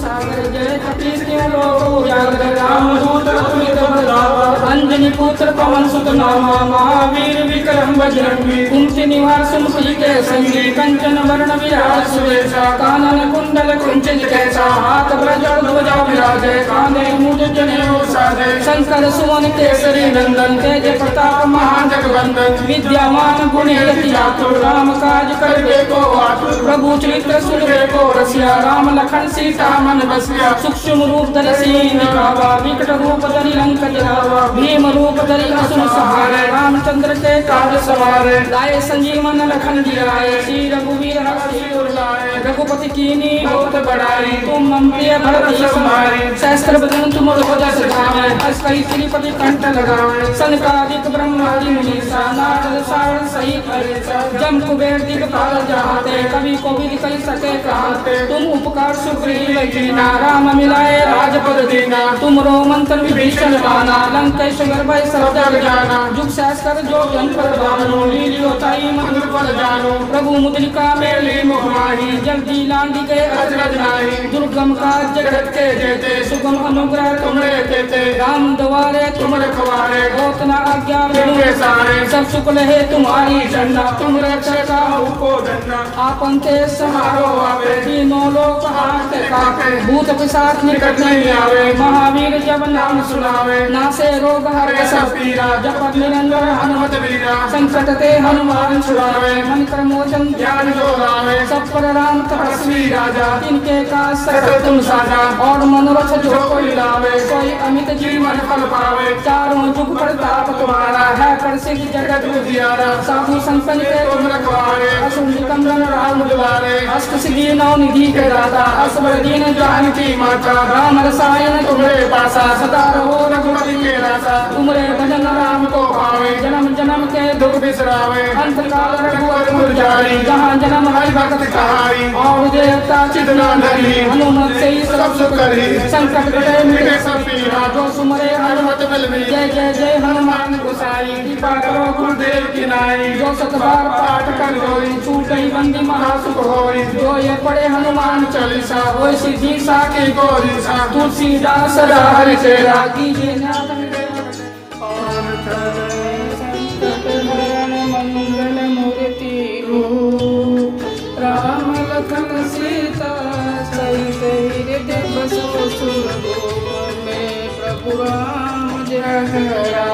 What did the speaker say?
सागर जय कपीस उजागर रामदूत अतुलित बल अंजनी पुत्र पवन सुत नामा महावीर विक्रम बजरंगी कुंती निवास मुखी के संगी कंचन वर्ण विराज सुवेशा कानन कुंडल कुंचित कैसा हाथ ब्रज ध्वजा विराजे कांधे मुझ जनेऊ साजे शंकर सुवन केसरी नंदन तेज प्रताप महाजगवंदन विद्यामान गुणी अति चातुर राम काज करबे को आतुर प्रभु चरित्र सुनबे को रसिया राम लखन सीता मन बसिया सूक्ष्म रूप धरि सीन दिखावा विकट रूप धरि लंक जरावा भीम रूप धरि असुर सहारे रामचंद्र के काज सवारे लाए संजीवन लखन जियाए श्री रघुवीर हर्षि उर लाए रघुपति कीनी बहुत बड़ाई तुम मम प्रिय भरत समारे सहस्त्र बदन तुम रोजा सजाए अस्कई श्रीपति कंठ लगाए सनकादिक ब्रह्मादि मुनीसा नारद सारण सहित हरेसा जम कुबेर दिगपाल जहाते कवि कोविद कहि सके कहते तुम उपकार सुग्रीव कीना राम मिलाए राजपद दीना तुमरो मंत्र विभीषण माना लंकेश्वर भय सब जग जाना जुग सहस्त्र जो जन पर भानु लीलियो ताई मधुर फल जानो प्रभु मुद्रिका मेली मुख माही जल्दी लांडी के अजरज नाही दुर्गम काज जगत के जेते सुगम अनुग्रह तुमरे देते राम द्वारे तुम रखवारे होत न आज्ञा बिनु सारे सब सुख लहे तुम्हारी झंडा तुम रक्षका को डंडा आपन ते समारो आवे तीनों लोक हाथ कापे भूत पिशाच निकट नहीं आवे महावीर जब नाम सुनावे नासे रोग हरे सब पीरा जपत निरंतर हनुमत वीरा संकट ते हनुमान छुड़ावे मन कर मोचन ध्यान जो लावे सब पर राम तपस्वी राजा तिनके का सकल तुम साजा और मनोरथ जो कोई लावे कोई अमित जीवन फल पावे चारों जुग प्रताप तुम्हारा है प्रसिद्ध जगत उजियारा साधु संतन के तुम रखवारे असुर निकंदन राम दुलारे अष्ट सिद्धि नौ निधि के दाता असबर दीन जानकी माता राम रसायन तुम्हारे पासा सदा रहो रघुपति के रासा तुमरे भजन राम को पावे जन्म जन्म के दुख बिसरावे अंत काल रघुवर पुर जाई जहाँ जन्म हरि भक्त कहाई और देवता चितना धरी हनुमत से ही सब सुख करी संकट कटे मिटे सब पीरा जो सुमरे हनुमत बल में जय जय जय हनुमान गोसाई कृपा करो गुरुदेव की नाई जो सतबार पाठ कर होई छूटई बंदी महासुख होई जो ये पढ़े हनुमान चालीसा होई सिद्धि साकी गौरी सा तुलसीदास सदा हरि चेरा कीजिए नाथ और संकट हरण मंगल मूर्ति रूप राम लखन सीता सहित हृदय बसो सुरभूप में प्रभु राम जय